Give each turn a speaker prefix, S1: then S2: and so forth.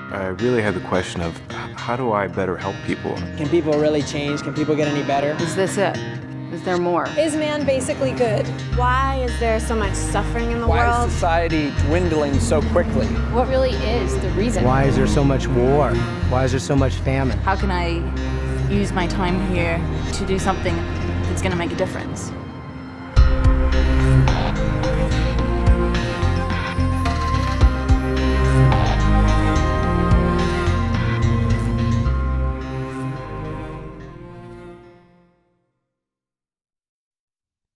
S1: I really had the question of how do I better help people?
S2: Can people really change? Can people get any better?
S3: Is this it? Is there more?
S4: Is man basically good?
S5: Why is there so much suffering in the world?
S6: Why is society dwindling so quickly?
S5: What really is the reason?
S2: Why is there so much war? Why is there so much famine?
S3: How can I use my time here to do something that's going to make a difference?